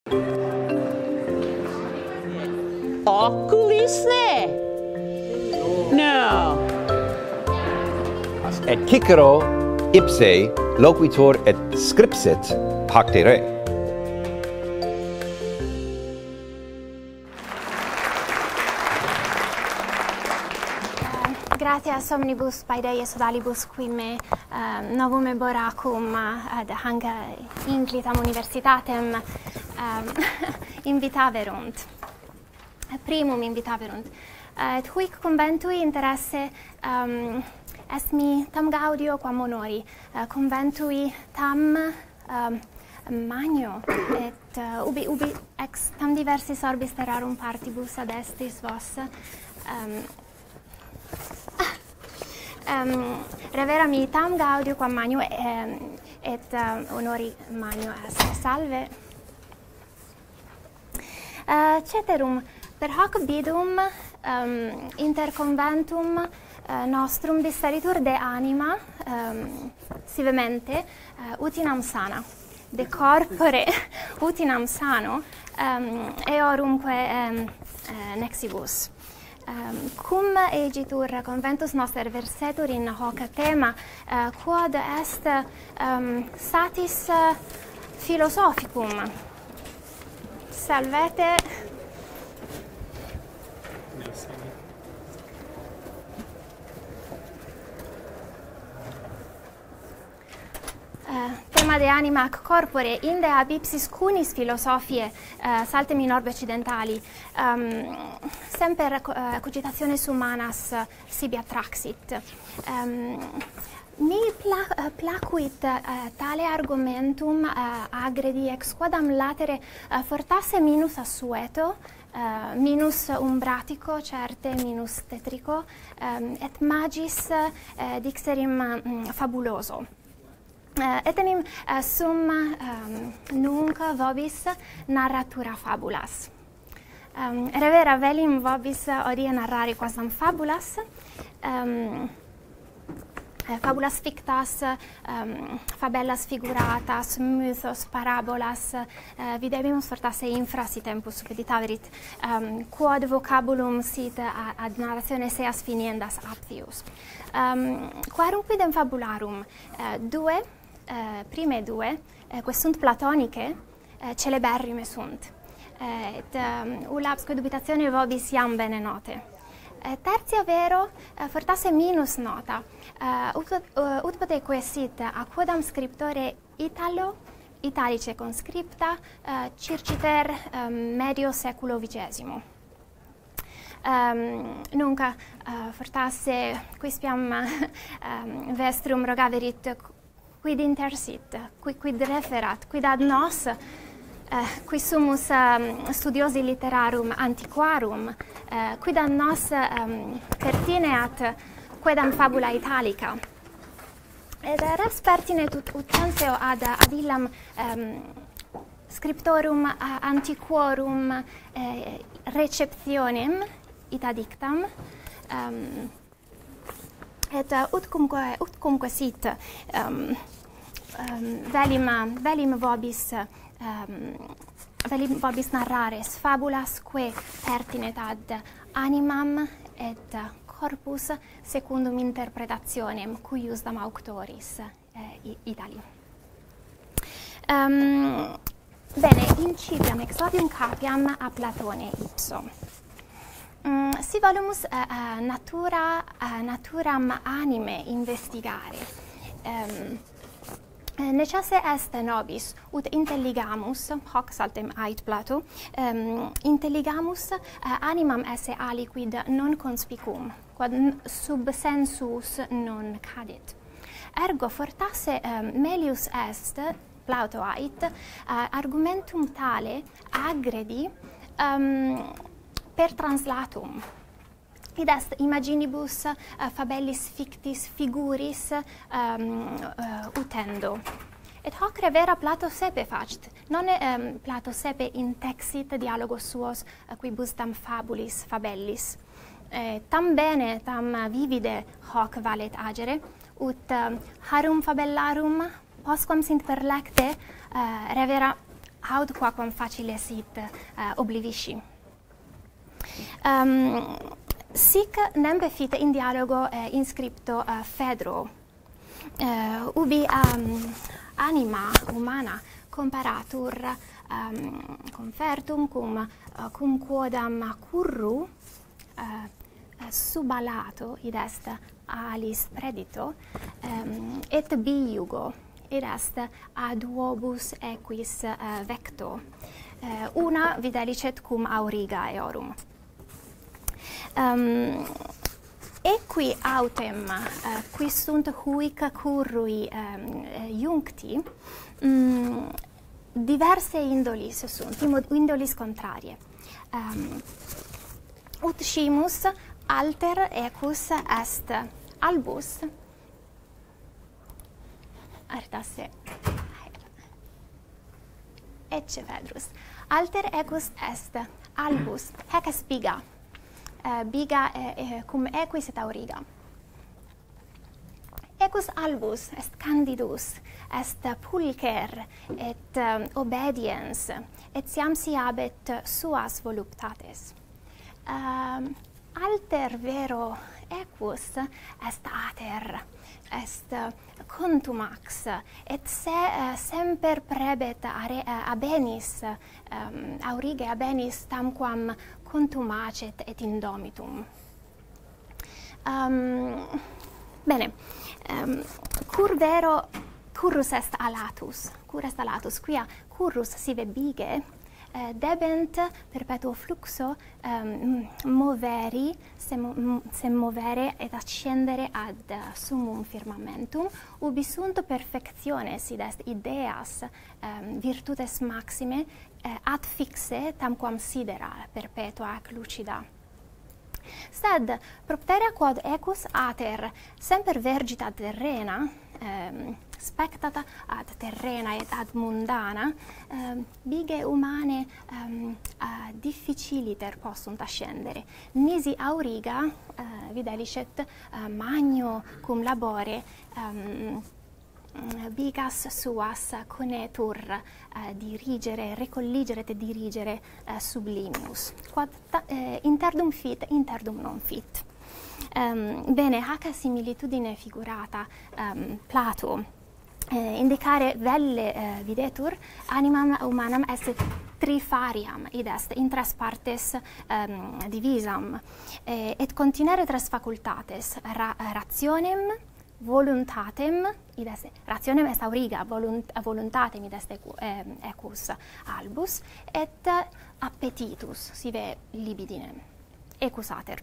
Oculisse? No. Et Cicero ipse loquitur et scripsit pacte re. Gratias omnibus paedeie sodalibus qui me novum eboracum ad hanc inclitam universitatem invitaverunt. Primum invitaverunt. Et huic conventui interesse est mi tam gaudio quam honori. Conventui tam magno et ubi ex tam diversis orbis terrarum partibus ad estis vos revera mi tam gaudio quam magno et honori magno est. Salve. Ceterum, per hoc bidum inter conventum nostrum disseritur de anima sivemente utinam sana, de corpore utinam sano, eorumque nexibus. Cum egitur conventus noster versetur in hoc thema, quod est satis philosophicum. Salvete. Tema de anima ac corpore, inde ab ipsis cunis philosophiae saltem in orbe occidentali, semper cogitationes humanas sibi attraxit. Mi placuit tale argumentum agredi ex quodam latere fortasse minus assueto, minus umbratico certe, minus tetrico, et magis dixerim fabuloso. Etenim sum nunc vobis narratura fabulas. Revera velim vobis odie narrare quasam fabulas, fabulas fictas, fabellas figuratas, mythos, parabolas, videbimus fortasse infra si tempus supeditaverit, quod vocabulum sit ad narrationes eas finiendas aptius. Quarum quidem fabularum, prime due, quae sunt platonice, celeberrime sunt, et ulla absque dubitatione vobis iam bene note. Tertia vero, fortasse minus nota, ut poteque sit a quodam scriptore italice conscripta, circiter medio seculo vigesimo. Nunc fortasse quispiam vestrum rogaverit quid intersit, quid referat, quid ad nos, qui sumus studiosi literarum antiquarum, quid ad nos pertineat quedam fabula italica. Et res pertinet ut censeo ad illam scriptorum antiquorum receptionem ita dictam, et utcumque sit velim vobis narrares fabulas quae pertinet ad animam et corpus secundum interpretationem cuiusdam auctoris Itali. Bene, incipiam exordium capiam a Platone ipso. Si volumus naturam anime investigare, necesse est nobis ut intelligamus, hoc saltem ait Plato, intelligamus animam esse aliquid non conspicum, quod sub sensus non cadit. Ergo fortasse melius est, Plauto ait, argumentum tale agredi per translatum. Id est imaginibus fabellis fictis figuris utendo. Et hoc revera Plato sepe facit. Non Plato sepe intexit dialogos suos quibus tam fabulis fabellis. Tam bene, tam vivide hoc valet agere, ut harum fabellarum, posquam sint perlecte, revera aut quaquam facile sit oblivisci. Sic nempe fit in dialogo inscripto Phaedro, ubi anima humana comparatur confertum cum quodam curru subalato id est alis predito et biugo id est ad uobus equis vecto una videlicet cum auriga eorum. Equi autem qui sunt huic currui iuncti diverse indolis sunt, indolis contrarie. Ut scimus alter ecus est albus artasse ecce Phaedrus. Alter ecus est albus haec est biga. Biga cum equis et auriga. Ecus albus est candidus, est pulcher et obediens, et siam siabet suas voluptates. Alter vero equus est ater, est contumax, et se semper prebet abenis, aurige abenis tamquam contumacet et indomitum. Bene, currus est alatus, quia currus sive bige, debent perpetuo fluxo movere et ascendere ad summum firmamentum, ubi sunt perfectiones id est ideas virtutes maxime ad fixe tamquam sidera perpetua ac lucida. Sed propterea quod ecus ater semper vergita terrena spectata ad terrena et ad mundana, bige humane difficiliter possunt ascendere. Nisi auriga videlicet magno cum labore bigas suas conetur dirigere, recolligere et dirigere sublimius. Quod interdum fit, interdum non fit. Bene, hac similitudine figurata Plato indicare velle videtur animam humanam est trifariam, id est in tres partes divisam, et continere tres facultates, rationem, voluntatem, id est rationem est auriga, voluntatem id est ecus albus, et appetitus sive libidinem, ecus ater.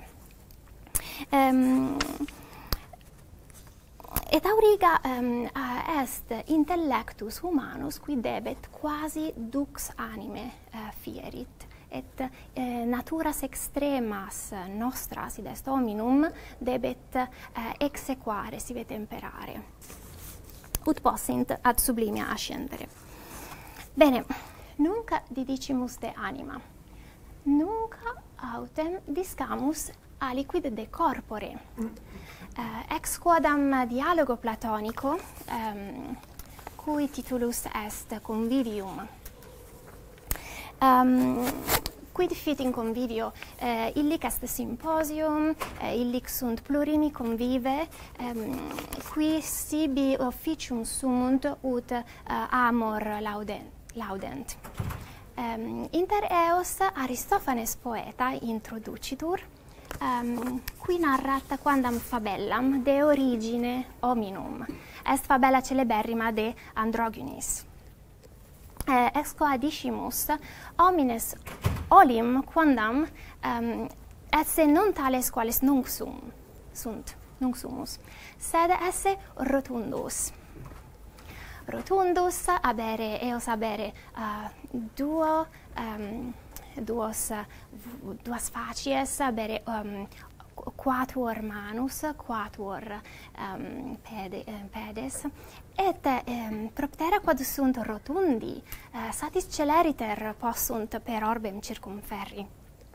Et auriga est intellectus humanus qui debet quasi dux anime fierit, et naturas extremas nostras, id est hominum, debet exequare, sive temperare, ut possint ad sublimia ascendere. Bene, nunc didicimus de anima, nunc autem discamus aliquid de corpore. Ex quodam dialogo platonico, cui titulus est convivium. Quid fit in convivio? Illic est symposium, illic sunt plurimi convive, qui sibi officium sumunt ut amor laudent. Inter eos Aristophanes poeta introducitur, qui narrat quandam fabellam de origine hominum. Est fabella celeberrima de Androgynis. Ex coadiscimus homines olim quandam esse non tales quales nunc sumus, sed esse rotundus. Rotundus abere eos abere duas facies, abere quatuor manus, quatuor pedes, et proptera quod sunt rotundi, satis celeriter possunt per orbem circumferri.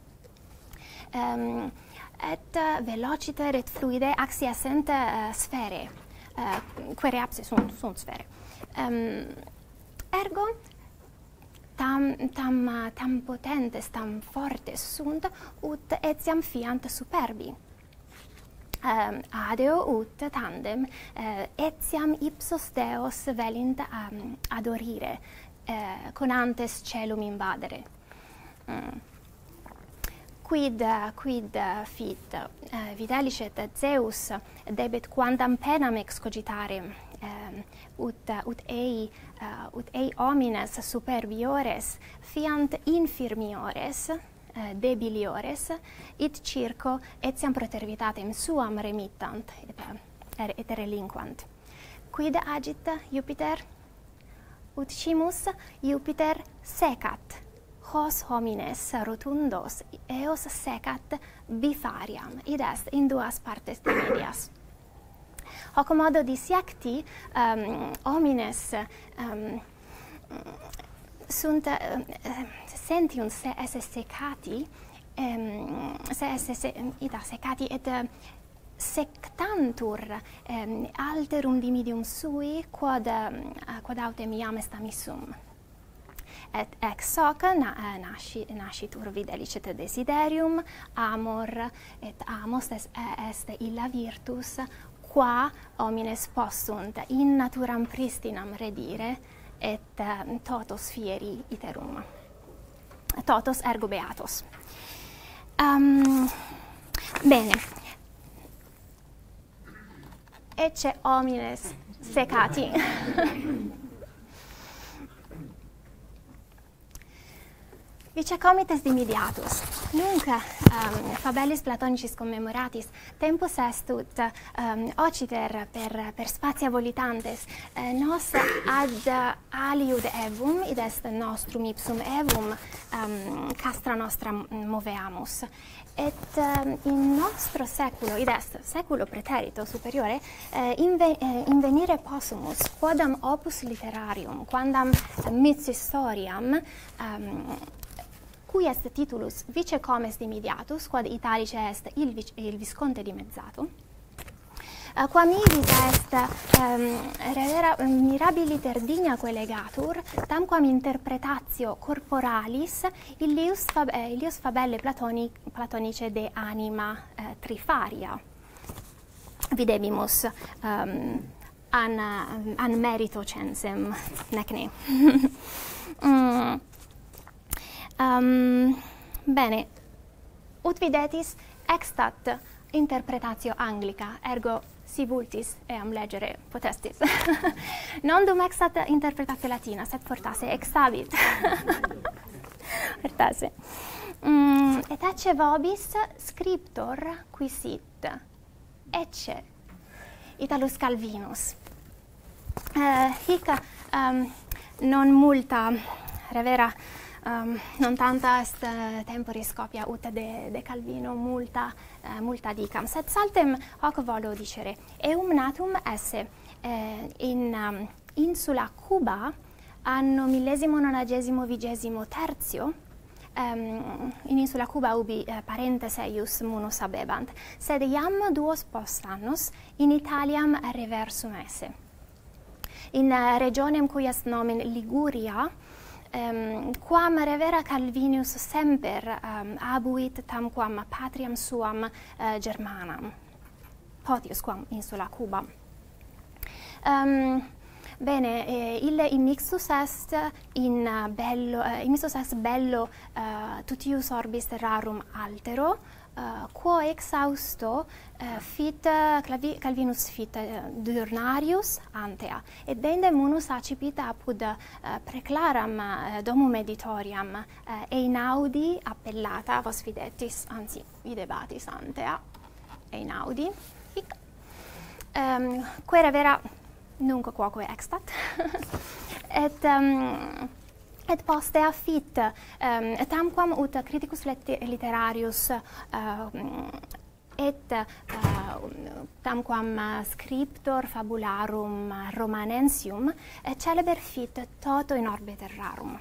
Et velociter et fluide axi essent spherae, quaere apse sunt spherae. Ergo tam potentes, tam fortes sunt, ut etiam fiant superbi. Adeo ut tandem etiam ipsos Deos velint adorire, conantes celum invadere. Quid fit videlicet Zeus debet quandam penam excogitare, ut ei homines superbiores fiant infirmiores, debiliores, it circo etiam protervitatem suam remittant et relinquant. Quid agit Jupiter? Ut cimus Jupiter secat, hos homines rotundos eos secat bifariam, id est in duas partes de medias. Hoc modo dissecti homines sunt sentiunt se esse secati, secati et sectantur alterum dimidium sui quod autem iam est amissum. Et ex hoc nascitur videlicet desiderium, amor, et amos est illa virtus, qua homines possunt in naturam pristinam redire, et totos fieri iterum. Totos ergo beatos. Bene. Ecce homines secati. Vice comites dimidiatus. Nunc fabellis Platonicis commemoratis tempus est ut ociter per spatia volitantes nos ad aliud evum, id est nostrum ipsum evum castra nostra moveamus. Et in nostro seculo, id est seculo praeterito superiore, invenire possumus quodam opus literarium, quandam myths historiam, cui est titulus Vice comes dimidiatus, quod italice est il Visconte dimezzato, quam ivis est revera mirabiliter dignaque legatur, tamquam interpretatio corporalis illius fabelle platonice de anima trifaria. Videbimus an merito censem nec ne. Bene, ut videtis extat interpretatio Anglica, ergo si vultis eam legere potestis. Non dum extat interpretatio Latina, sed fortasse exabit. Fortasse. Et ecce vobis scriptor qui sit, ecce Italus Calvinus. Hic non multa revera non tanta est temporis copia ut de Calvino multa dicam, sed saltem hoc volo dicere. Eum natum esse in insula Cuba anno 1923, in insula Cuba ubi parentes eius munus habebant, sed iam duos post annos in Italiam reversum esse. In regionem cui est nomen Liguria, quam revera Calvinus semper abuit tamquam patriam suam Germanam, potius quam insula Cuba. Bene, ille immixtus est bello tutius orbis terrarum altero, quo exhausto fit Calvinus fit diurnarius antea, et dende munus accipit apud preclaram domum editoriam Einaudi appellata, vos videtis, anzi videbatis antea Einaudi, hic quae revera nunc quoque extat, et postea fit tamquam ut criticus literarius et tamquam scriptor fabularum Romanensium celeber fit toto in orbe terrarum.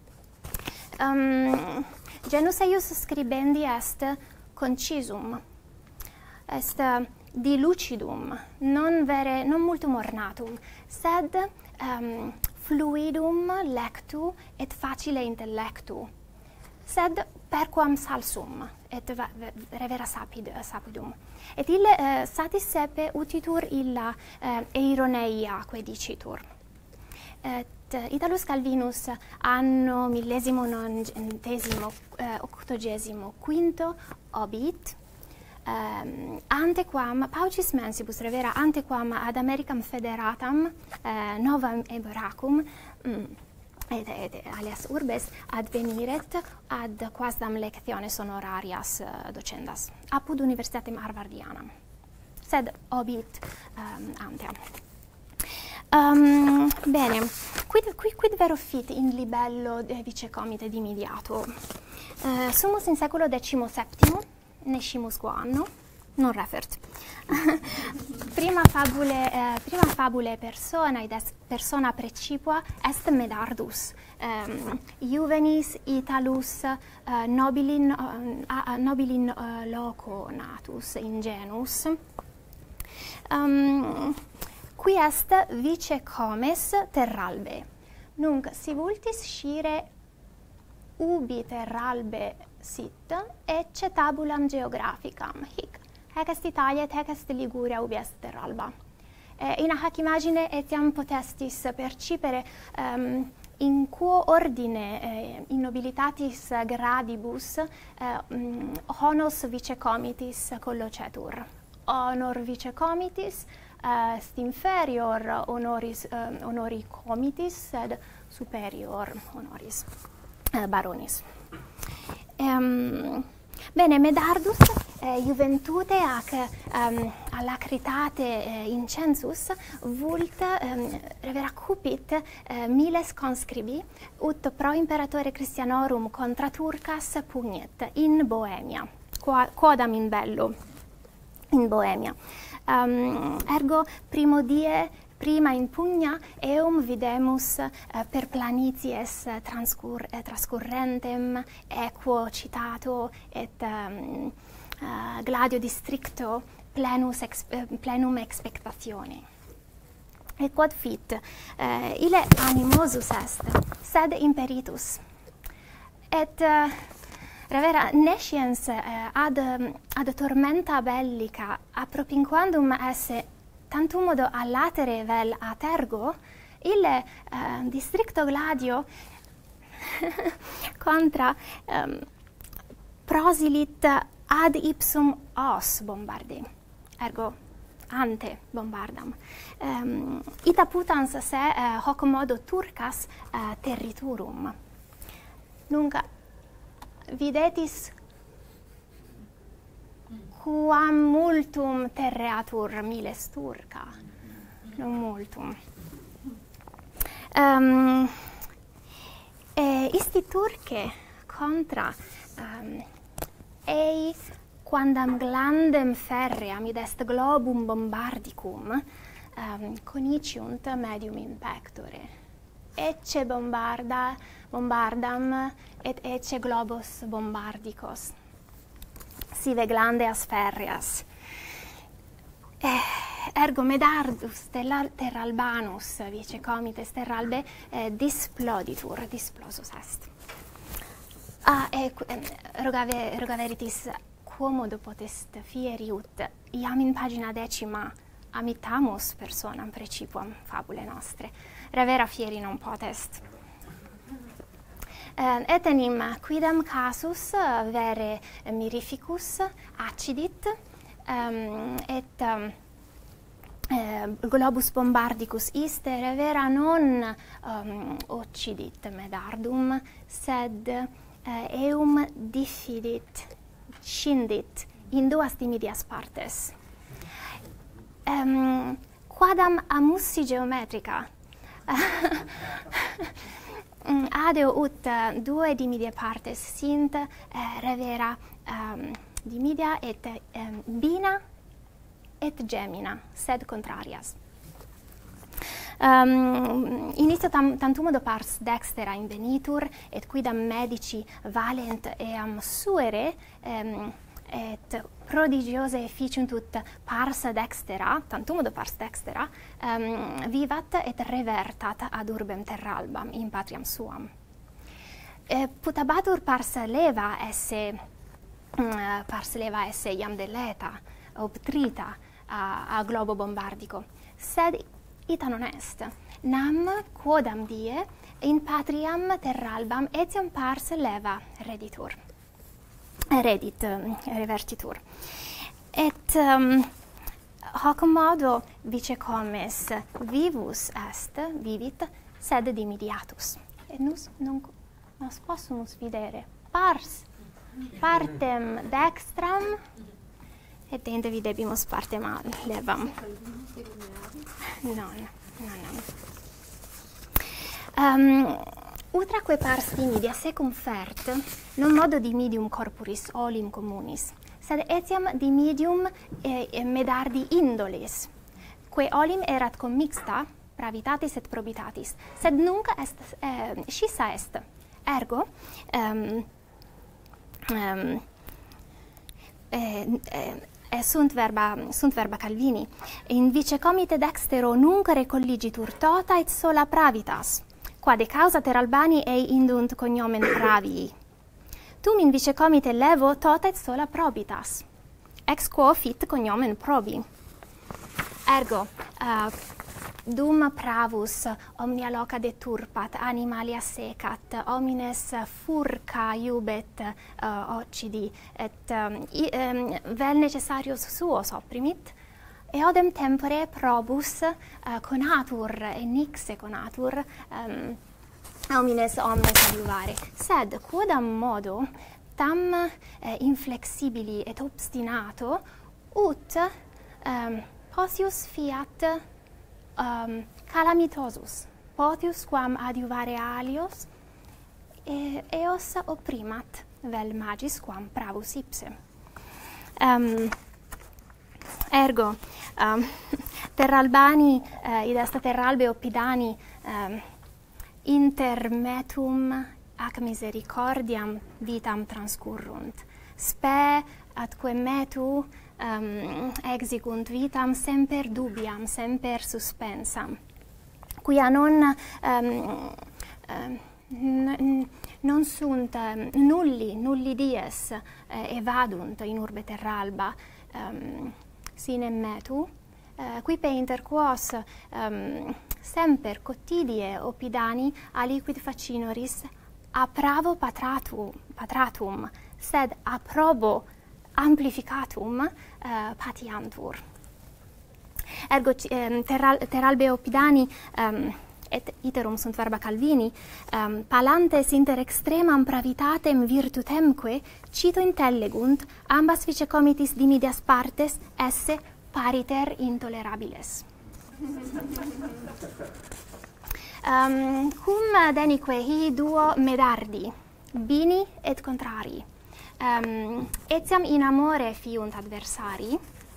Genus eius scribendi est concisum, est dilucidum, non multum ornatum, sed fluidum lectu et facile intellectu, sed perquam salsum et revera sapidum. Et ille satissepe utitur illa eironeia quae dicitur. Et Italus Calvinus anno 1985 obit, antequam paucis mensibus revera antequam ad Americam federatam novam eboracum et alias urbes adveniret ad quasdam lectiones honorarias docendas apud Universitatem Harvardianam, sed obit anteam. Bene, quid vero fit in libello vicecomite dimidiato? Sumus in seculo XVII, nescimus quo anno, non refert. prima fabule persona id persona precipua est Medardus, Juvenis Italus nobilin loco natus ingenus, qui est vice comes terralbe. Nunc si vultis scire ubi terralbe sit, ecce tabulam geographicam, hic est Italia et est Liguria ubi est terralba. In hac imagine etiam potestis percipere in quo ordine in nobilitatis gradibus honos vicecomitis collocetur. Honor vicecomitis est inferior honori comitis, sed superior honoris baronis. Bene, Medardus juventute ac alacritate incensus vult revera cupit miles conscribi ut pro imperatore Christianorum contra Turcas pugnet in Boemia, quodam in bello in Boemia. Ergo prima in pugna eum videmus per planities transcurrentem equo citato et gladio districto plenum expectatione. Et quod fit ille animosus est, sed imperitus. Et revera nesciens ad tormenta bellica appropinquandum esse tantum modo a latere vel a tergo, ille districto gladio contra prosilit ad ipsum os bombardi, ergo ante bombardam. Ita putans se hoc modo Turcas territurum. Nunc videtis quam multum terreatur miles Turca, non multum. Isti Turce contra ei quandam glandem ferream id est globum bombardicum coniciunt medium in pectore. Ecce bombardam et ecce globos bombardicos. Sive glandeas ferreas. Ergo Medardus terralbanus vice comites terralbe disploditur, displosus est. Rogaveritis quomodo potest fieri ut iam in pagina 10 amitamus personam precipuam fabule nostre. Revera fieri non potest. Etenim quidam casus vere mirificus accidit et globus bombardicus iste revera non occidit Medardum, sed eum diffidit, scindit in duas dimidias partes. Quadam amussi geometrica adeo ut due dimidia partes sint revera dimidia et bina et gemina, sed contrarias. Initio tantum modo pars dextera invenitur, et quidam medici valent eam suere et prodigiose efficient ut pars dextera, tantum de pars dextera, vivat et revertat ad urbem terralbam in patriam suam. Putabatur pars leva esse iam deleta, obtrita a globo bombardico, sed ita non est. Nam quodam die in patriam terralbam etiam pars leva revertitur. Et hoc modo vice comes vivit, sed dimidiatus. Et nos possumus videre pars partem dextram, et inde videbimus partem levam. Non. Utraque pars dimidia se confert, non modo dimidium corporis olim communis, sed etiam dimidium medardi indoles, quae olim erat commixta, pravitatis et probitatis, sed nunc scissa est. Ergo, sunt verba Calvini, in vice comite dextero nunc recolligitur tota et sola pravitas, quade causa terralbani ei indunt cognomen pravii. Tum in vice comite levo tota et sola probitas, ex quo fit cognomen probi. Ergo, dum pravus omnia loca deturpat, animalia secat, homines furca iubet occidi, et vel necessarius suos opprimit, eodem tempore probus conatur, enixe conatur, homines omnes adiuvare. Sed quodam modo tam inflexibili et obstinato ut potius fiat calamitosus, potius quam adiuvare alios eos opprimat vel magis quam pravus ipse. Ergo terralbani id est terralbe oppidani inter metum ac misericordiam vitam transcurrunt, spe atque metu exigunt vitam semper dubiam, semper suspensam, quia non sunt nulli dies evadunt in urbe terralba sinem metu, quipe inter quos semper quotidie oppidani aliquid facinoris a pravo patratum, sed a probo amplificatum patiantur. Ergo terralbe oppidani et iterum sunt verba Calvini palantes inter extremam pravitatem virtutemque cito intellegunt ambas vice comitis dimidias partes esse pariter intolerabiles. Cum denique hi duo medardi, bini et contrarii, etiam in amore fiunt adversari,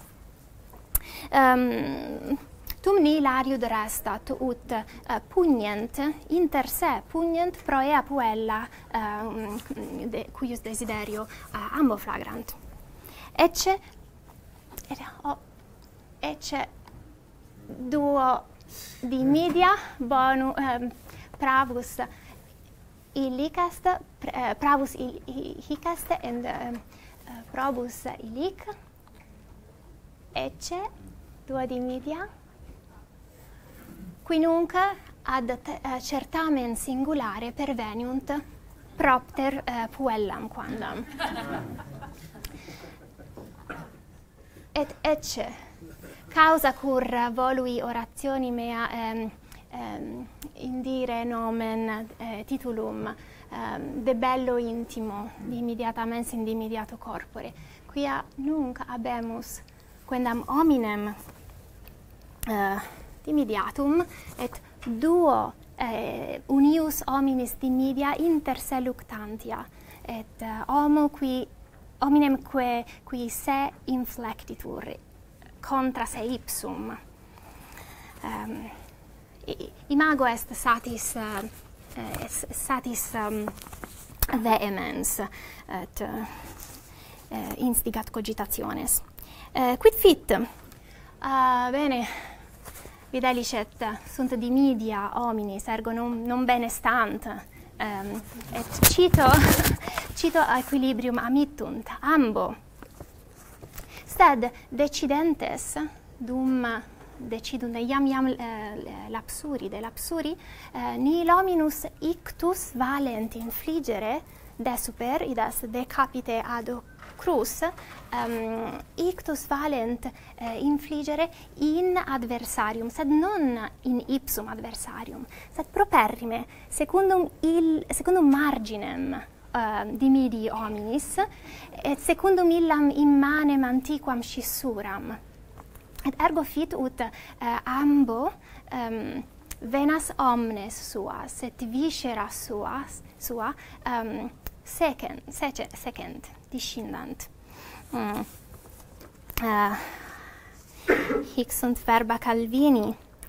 tum nihil ariud restat ut pugnent inter se, pugnent pro ea puella cuius desiderio ambo flagrant. Ecce duo dimidia bonu pravus illic est, pravus illic est, and probus illic, ecce duo dimidia, qui nunc ad certamen singulare perveniunt propter puellam quandam. Et ecce causa cur volui orationi mea indire nomen titulum de bello intimo dimidiata mens in dimidiato corpore, quia nunc habemus quendam hominem dimidiatum et duo unius hominis dimidia inter se luctantia, et hominem qui se inflectitur contra se ipsum. Imago est satis vehemens, et instigat cogitationes. Quid fit? Bene, videlicet sunt dimidia hominis, ergo non benestant, et cito equilibrium amittunt, ambo. Sed decidentes, dum decidunt, iam lapsuri, de lapsuri, nihil hominus ictus valent infligere, de super, idas de capite ad crus, ictus valent infligere in adversarium, sed non in ipsum adversarium, sed properrime, secundum marginem dimidi hominis, et secundum illam immanem antiquam scissuram. Et ergo fit ut ambo venas omnes suas, et viscera sua secent, discindant. Hic sunt verba Calvini.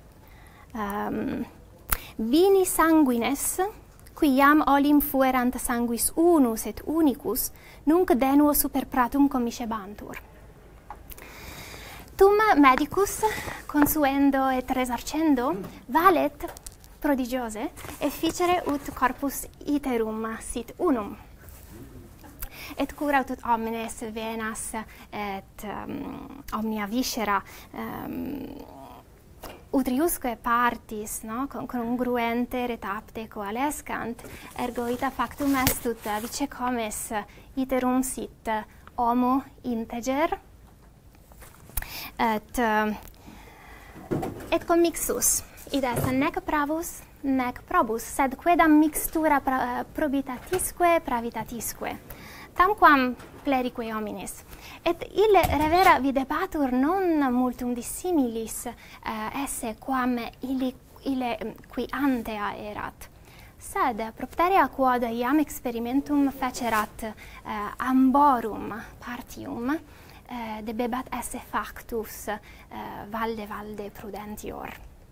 Vini sanguines, qui iam olim fuerant sanguis unus et unicus, nunc denuo super pratum commiscebantur. Tum medicus, consuendo et resarcendo, valet prodigiose efficere ut corpus iterum sit unum. Et curaut ut omnes venas et omnia viscera utriusque partis, no, congruente retapte coalescant, ergo ita factum est ut vice comes iterum sit homo integer, et commixus, id est nec pravus, nec probus, sed quedam mixtura probitatisque pravitatisque, tamquam plerique homines. Et ille revera videbatur non multum dissimilis esse quam ille qui antea erat, sed propterea quod iam experimentum fecerat amborum partium, debebat esse factus valde prudentior.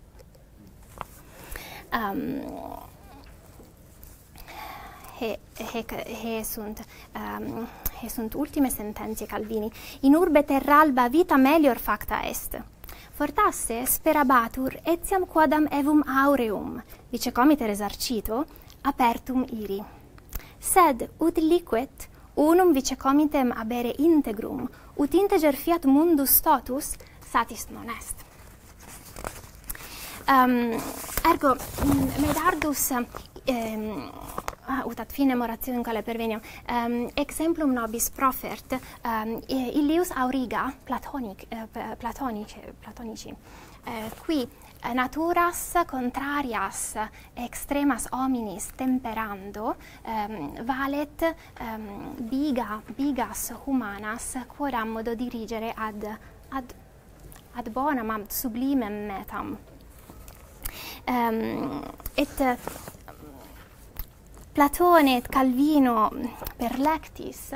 He sunt ultime sententiae Calvini. In urbe terralba vita melior facta est. Fortasse sperabatur etiam quodam evum aureum, vice comite resarcito, apertum iri. Sed ut liquet unum vice comitem abere integrum, ut integer fiat mundus totus, satis non est. Ergo medardus ut ad finem orationem quale perveniam, exemplum nobis profert illius auriga platonici, qui naturas contrarias extremas hominis temperando valet bigas humanas quoram modo dirigere ad bonam, ad sublimem metam. Et Platone et Calvino perlectis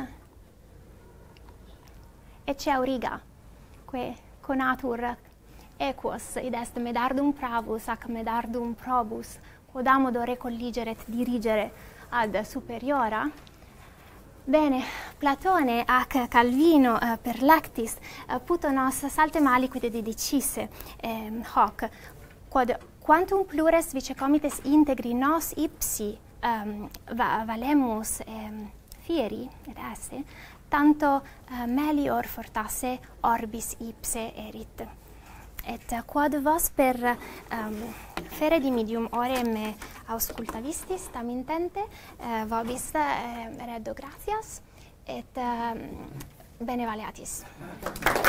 ecce auriga, quae conatur equos, id est medardum pravus ac medardum probus, quodamodo recolligeret dirigere ad superiora. Bene, Platone ac Calvino perlectis puto nos salte maliquide didicisse hoc, quod quantum plures vice comites integri nos ipsi valemus fieri et esse, tanto melior fortasse orbis ipse erit. Et quod vos per fere dimidium orem auscultavistis tam intente, vobis reddo gratias et bene valeatis.